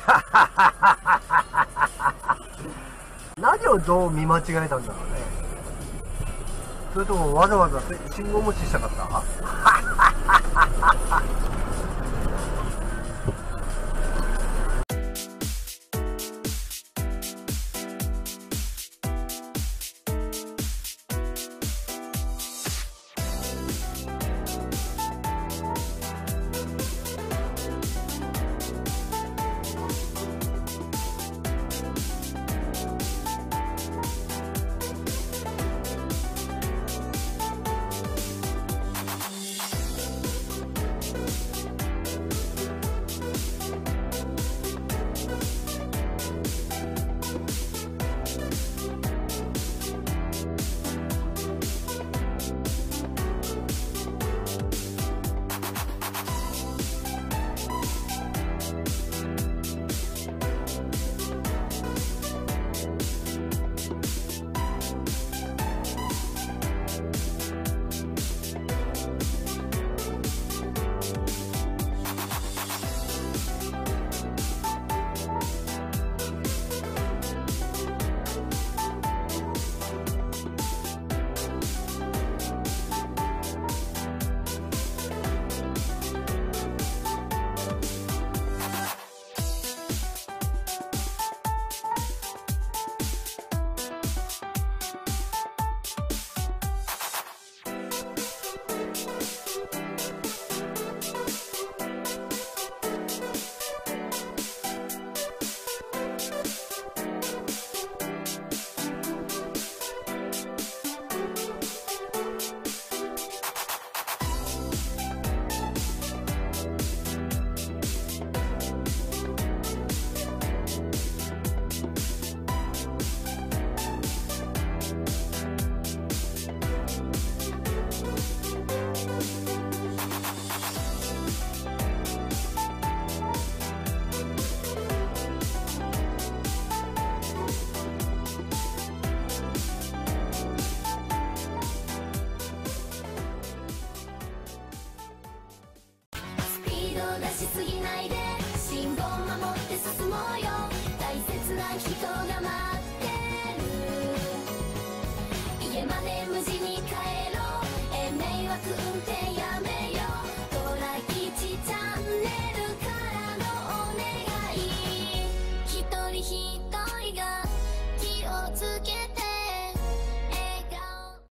何をどう見間違えたんだろうね。それともわざわざ信号無視したかった？ しすぎないで信号守って進もうよ大切な人が待ってる家まで無事に帰ろう迷惑運転やめようトラ吉チャンネルからのお願い一人一人が気をつけ